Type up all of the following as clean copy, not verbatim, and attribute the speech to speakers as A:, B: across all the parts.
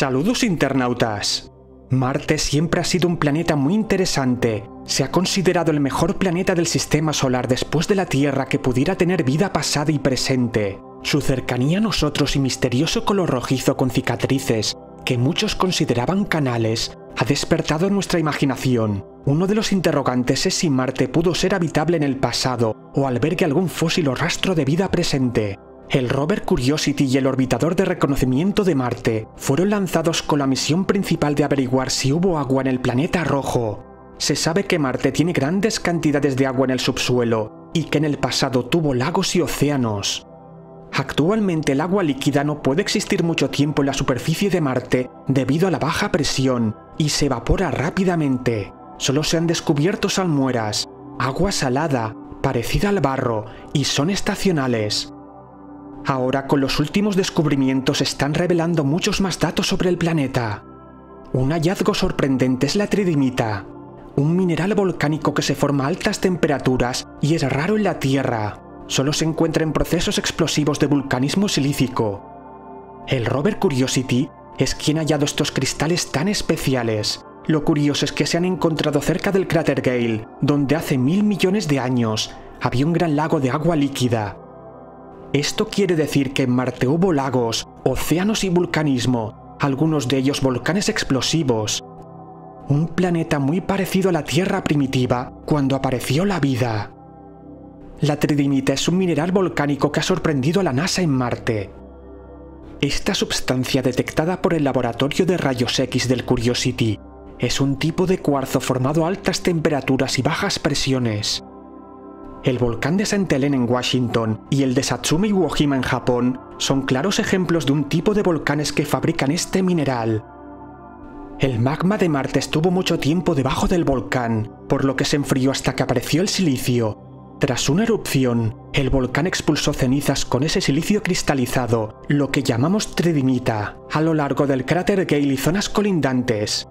A: Saludos internautas. Marte siempre ha sido un planeta muy interesante. Se ha considerado el mejor planeta del sistema solar después de la Tierra que pudiera tener vida pasada y presente. Su cercanía a nosotros y misterioso color rojizo con cicatrices, que muchos consideraban canales, ha despertado nuestra imaginación. Uno de los interrogantes es si Marte pudo ser habitable en el pasado o albergue algún fósil o rastro de vida presente. El rover Curiosity y el orbitador de reconocimiento de Marte fueron lanzados con la misión principal de averiguar si hubo agua en el planeta rojo. Se sabe que Marte tiene grandes cantidades de agua en el subsuelo y que en el pasado tuvo lagos y océanos. Actualmente el agua líquida no puede existir mucho tiempo en la superficie de Marte debido a la baja presión y se evapora rápidamente. Solo se han descubierto salmueras, agua salada, parecida al barro, y son estacionales. Ahora, con los últimos descubrimientos, se están revelando muchos más datos sobre el planeta. Un hallazgo sorprendente es la tridimita, un mineral volcánico que se forma a altas temperaturas y es raro en la Tierra. Solo se encuentra en procesos explosivos de vulcanismo silícico. El rover Curiosity es quien ha hallado estos cristales tan especiales. Lo curioso es que se han encontrado cerca del cráter Gale, donde hace 1000 millones de años había un gran lago de agua líquida. Esto quiere decir que en Marte hubo lagos, océanos y vulcanismo, algunos de ellos volcanes explosivos. Un planeta muy parecido a la Tierra primitiva cuando apareció la vida. La tridimita es un mineral volcánico que ha sorprendido a la NASA en Marte. Esta sustancia, detectada por el laboratorio de rayos X del Curiosity, es un tipo de cuarzo formado a altas temperaturas y bajas presiones. El volcán de St. Helena en Washington y el de Satsuma Iwo Jima en Japón son claros ejemplos de un tipo de volcanes que fabrican este mineral. El magma de Marte estuvo mucho tiempo debajo del volcán, por lo que se enfrió hasta que apareció el silicio. Tras una erupción, el volcán expulsó cenizas con ese silicio cristalizado, lo que llamamos tridimita, a lo largo del cráter Gale y zonas colindantes.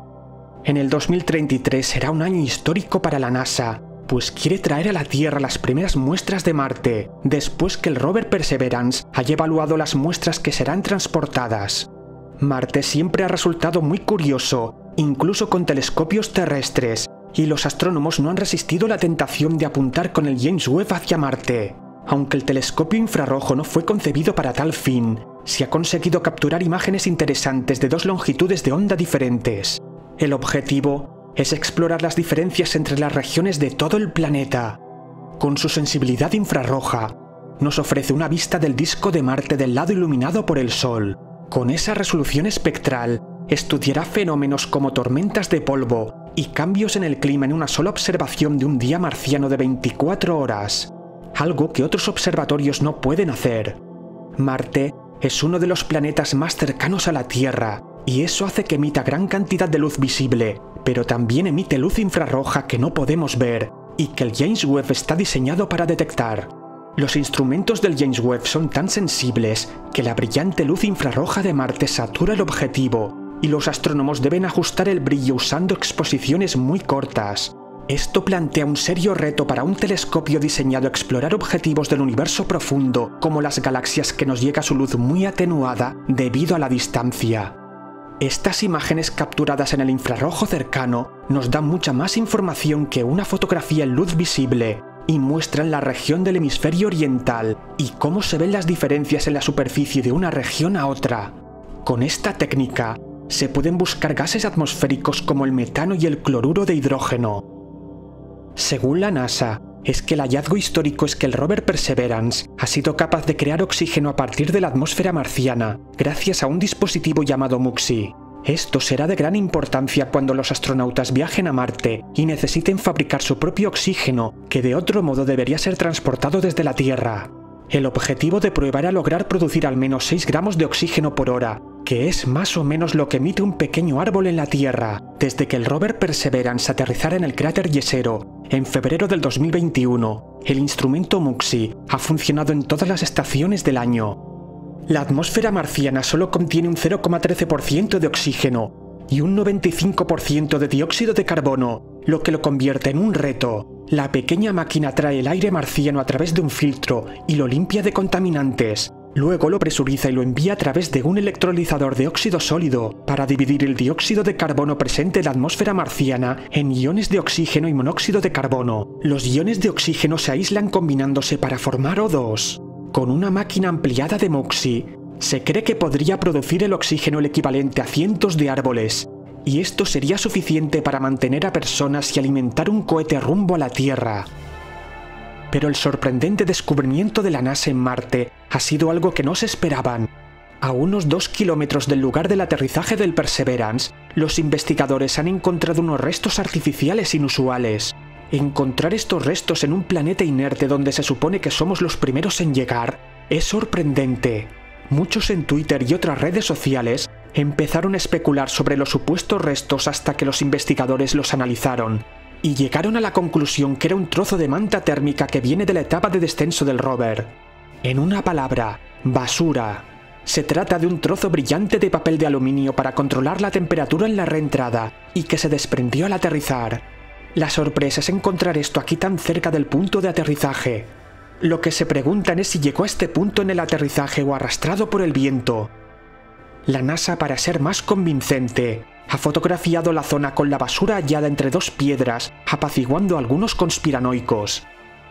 A: En el 2033 será un año histórico para la NASA, pues quiere traer a la Tierra las primeras muestras de Marte, después que el rover Perseverance haya evaluado las muestras que serán transportadas. Marte siempre ha resultado muy curioso, incluso con telescopios terrestres, y los astrónomos no han resistido la tentación de apuntar con el James Webb hacia Marte. Aunque el telescopio infrarrojo no fue concebido para tal fin, se ha conseguido capturar imágenes interesantes de dos longitudes de onda diferentes. El objetivo es explorar las diferencias entre las regiones de todo el planeta. Con su sensibilidad infrarroja, nos ofrece una vista del disco de Marte del lado iluminado por el Sol. Con esa resolución espectral, estudiará fenómenos como tormentas de polvo y cambios en el clima en una sola observación de un día marciano de 24 horas, algo que otros observatorios no pueden hacer. Marte es uno de los planetas más cercanos a la Tierra, y eso hace que emita gran cantidad de luz visible, pero también emite luz infrarroja que no podemos ver y que el James Webb está diseñado para detectar. Los instrumentos del James Webb son tan sensibles que la brillante luz infrarroja de Marte satura el objetivo y los astrónomos deben ajustar el brillo usando exposiciones muy cortas. Esto plantea un serio reto para un telescopio diseñado a explorar objetivos del universo profundo, como las galaxias, que nos llega su luz muy atenuada debido a la distancia. Estas imágenes capturadas en el infrarrojo cercano nos dan mucha más información que una fotografía en luz visible y muestran la región del hemisferio oriental y cómo se ven las diferencias en la superficie de una región a otra. Con esta técnica se pueden buscar gases atmosféricos como el metano y el cloruro de hidrógeno. Según la NASA, es que el hallazgo histórico es que el rover Perseverance ha sido capaz de crear oxígeno a partir de la atmósfera marciana, gracias a un dispositivo llamado MUXI. Esto será de gran importancia cuando los astronautas viajen a Marte y necesiten fabricar su propio oxígeno, que de otro modo debería ser transportado desde la Tierra. El objetivo de prueba era lograr producir al menos 6 gramos de oxígeno por hora, que es más o menos lo que emite un pequeño árbol en la Tierra, desde que el rover Perseverance aterrizara en el cráter Jezero en febrero del 2021. El instrumento MUXI ha funcionado en todas las estaciones del año. La atmósfera marciana solo contiene un 0,13% de oxígeno y un 95% de dióxido de carbono, lo que lo convierte en un reto. La pequeña máquina trae el aire marciano a través de un filtro y lo limpia de contaminantes, Luego lo presuriza y lo envía a través de un electrolizador de óxido sólido para dividir el dióxido de carbono presente en la atmósfera marciana en iones de oxígeno y monóxido de carbono. Los iones de oxígeno se aíslan combinándose para formar O2. Con una máquina ampliada de MOXIE, se cree que podría producir el oxígeno el equivalente a cientos de árboles, y esto sería suficiente para mantener a personas y alimentar un cohete rumbo a la Tierra. Pero el sorprendente descubrimiento de la NASA en Marte ha sido algo que no se esperaban. A unos 2 kilómetros del lugar del aterrizaje del Perseverance, los investigadores han encontrado unos restos artificiales inusuales. Encontrar estos restos en un planeta inerte donde se supone que somos los primeros en llegar es sorprendente. Muchos en Twitter y otras redes sociales empezaron a especular sobre los supuestos restos hasta que los investigadores los analizaron, y llegaron a la conclusión que era un trozo de manta térmica que viene de la etapa de descenso del rover. En una palabra, basura. Se trata de un trozo brillante de papel de aluminio para controlar la temperatura en la reentrada y que se desprendió al aterrizar. La sorpresa es encontrar esto aquí tan cerca del punto de aterrizaje. Lo que se preguntan es si llegó a este punto en el aterrizaje o arrastrado por el viento. La NASA, para ser más convincente, ha fotografiado la zona con la basura hallada entre dos piedras, apaciguando a algunos conspiranoicos.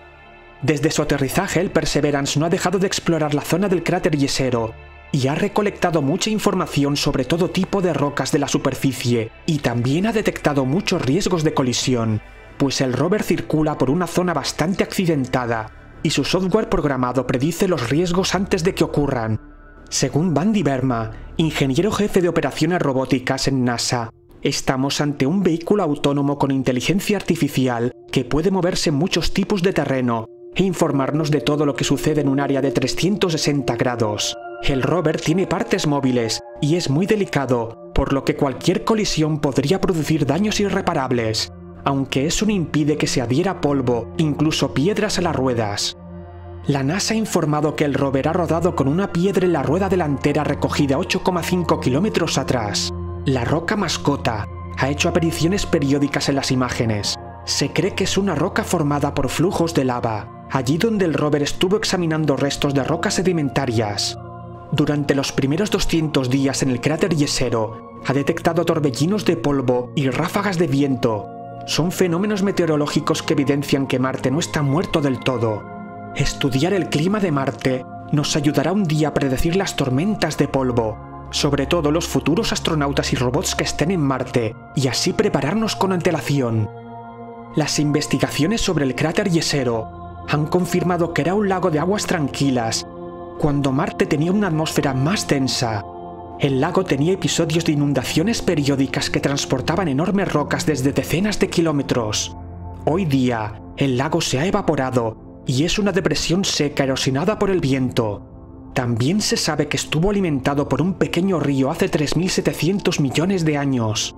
A: Desde su aterrizaje, el Perseverance no ha dejado de explorar la zona del cráter Jezero y ha recolectado mucha información sobre todo tipo de rocas de la superficie, y también ha detectado muchos riesgos de colisión, pues el rover circula por una zona bastante accidentada y su software programado predice los riesgos antes de que ocurran. Según Bandy Verma, ingeniero jefe de operaciones robóticas en NASA, estamos ante un vehículo autónomo con inteligencia artificial que puede moverse en muchos tipos de terreno e informarnos de todo lo que sucede en un área de 360 grados. El rover tiene partes móviles y es muy delicado, por lo que cualquier colisión podría producir daños irreparables, aunque eso no impide que se adhiera polvo, incluso piedras a las ruedas. La NASA ha informado que el rover ha rodado con una piedra en la rueda delantera recogida 8,5 kilómetros atrás. La roca mascota ha hecho apariciones periódicas en las imágenes. Se cree que es una roca formada por flujos de lava, allí donde el rover estuvo examinando restos de rocas sedimentarias. Durante los primeros 200 días en el cráter Jezero, ha detectado torbellinos de polvo y ráfagas de viento. Son fenómenos meteorológicos que evidencian que Marte no está muerto del todo. Estudiar el clima de Marte nos ayudará un día a predecir las tormentas de polvo, sobre todo los futuros astronautas y robots que estén en Marte, y así prepararnos con antelación. Las investigaciones sobre el cráter Jezero han confirmado que era un lago de aguas tranquilas, cuando Marte tenía una atmósfera más densa. El lago tenía episodios de inundaciones periódicas que transportaban enormes rocas desde decenas de kilómetros. Hoy día, el lago se ha evaporado y es una depresión seca erosionada por el viento. También se sabe que estuvo alimentado por un pequeño río hace 3.700 millones de años.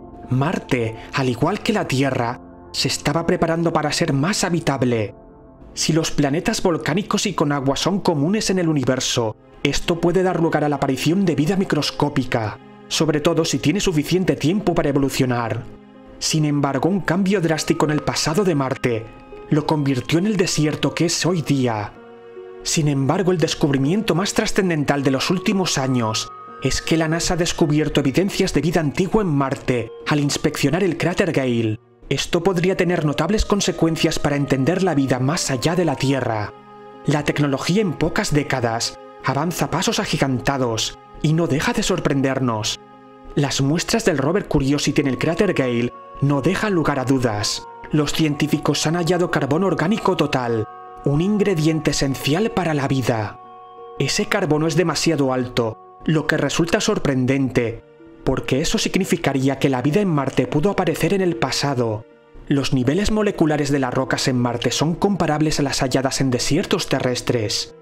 A: Marte, al igual que la Tierra, se estaba preparando para ser más habitable. Si los planetas volcánicos y con agua son comunes en el universo, esto puede dar lugar a la aparición de vida microscópica, sobre todo si tiene suficiente tiempo para evolucionar. Sin embargo, un cambio drástico en el pasado de Marte lo convirtió en el desierto que es hoy día. Sin embargo, el descubrimiento más trascendental de los últimos años es que la NASA ha descubierto evidencias de vida antigua en Marte al inspeccionar el cráter Gale. Esto podría tener notables consecuencias para entender la vida más allá de la Tierra. La tecnología en pocas décadas avanza a pasos agigantados y no deja de sorprendernos. Las muestras del rover Curiosity en el cráter Gale no dejan lugar a dudas. Los científicos han hallado carbono orgánico total, un ingrediente esencial para la vida. Ese carbono es demasiado alto, lo que resulta sorprendente, porque eso significaría que la vida en Marte pudo aparecer en el pasado. Los niveles moleculares de las rocas en Marte son comparables a las halladas en desiertos terrestres.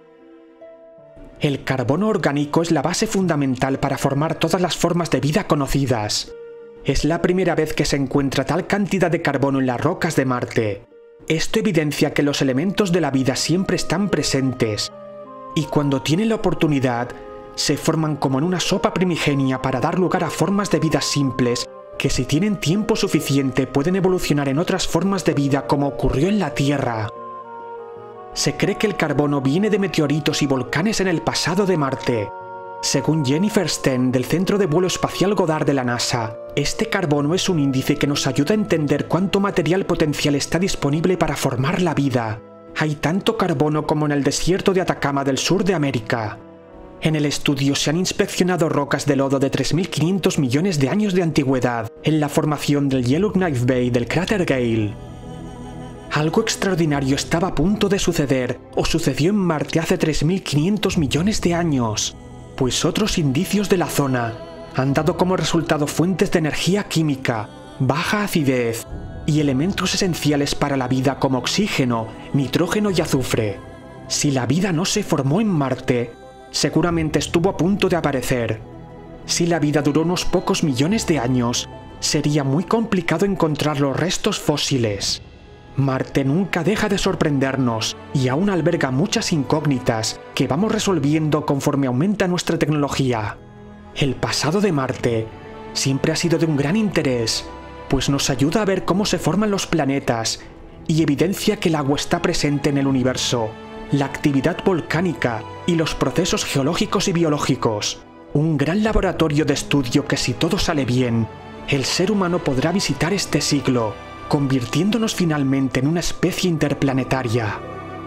A: El carbono orgánico es la base fundamental para formar todas las formas de vida conocidas. Es la primera vez que se encuentra tal cantidad de carbono en las rocas de Marte. Esto evidencia que los elementos de la vida siempre están presentes, y cuando tienen la oportunidad, se forman como en una sopa primigenia para dar lugar a formas de vida simples que, si tienen tiempo suficiente, pueden evolucionar en otras formas de vida como ocurrió en la Tierra. Se cree que el carbono viene de meteoritos y volcanes en el pasado de Marte. Según Jennifer Sten, del Centro de Vuelo Espacial Goddard de la NASA, este carbono es un índice que nos ayuda a entender cuánto material potencial está disponible para formar la vida. Hay tanto carbono como en el desierto de Atacama del sur de América. En el estudio se han inspeccionado rocas de lodo de 3.500 millones de años de antigüedad en la formación del Yellowknife Bay del cráter Gale. Algo extraordinario estaba a punto de suceder, o sucedió en Marte hace 3.500 millones de años, pues otros indicios de la zona han dado como resultado fuentes de energía química, baja acidez y elementos esenciales para la vida como oxígeno, nitrógeno y azufre. Si la vida no se formó en Marte, seguramente estuvo a punto de aparecer. Si la vida duró unos pocos millones de años, sería muy complicado encontrar los restos fósiles. Marte nunca deja de sorprendernos y aún alberga muchas incógnitas que vamos resolviendo conforme aumenta nuestra tecnología. El pasado de Marte siempre ha sido de un gran interés, pues nos ayuda a ver cómo se forman los planetas y evidencia que el agua está presente en el universo, la actividad volcánica y los procesos geológicos y biológicos. Un gran laboratorio de estudio que, si todo sale bien, el ser humano podrá visitar este siglo, convirtiéndonos finalmente en una especie interplanetaria.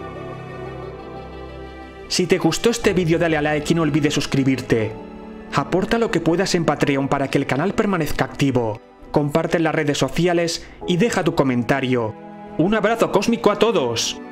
A: Si te gustó este vídeo, dale a like y no olvides suscribirte. Aporta lo que puedas en Patreon para que el canal permanezca activo. Comparte en las redes sociales y deja tu comentario. ¡Un abrazo cósmico a todos!